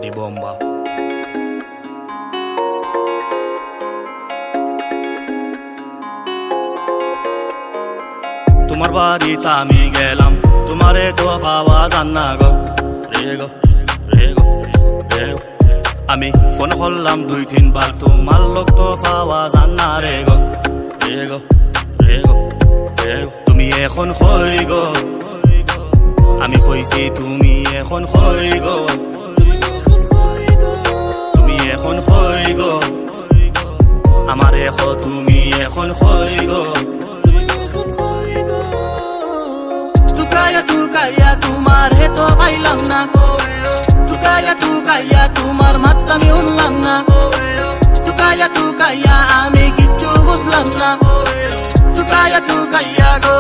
bomba তোমার বাড়িতে আমি গেলাম তোমারে তো পাওয়া যান না গো রেগো রেগো রেগো আমি ফোন করলাম 2-3 বার তোমার লোক তো পাওয়া যান না রেগো রেগো রেগো রেগো তুমি এখন কই গো আমি কইছি তুমি এখন কই গো তুমি এখন কই গো আমার এখন তুমি এখন কই গো তুকায়া তোমার হে তো পাইলাম না তুকায়া তোমার মাত আমি শুনলাম না তুকায়া আমি কিচ্ছু বুঝলাম না তুকায়া গো